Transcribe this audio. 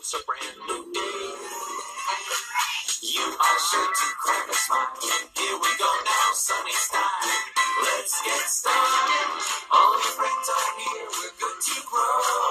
It's a brand new day. You are sure to crack a smile. Here we go now, sunny style. Let's get started. All your friends are here. We're good to grow.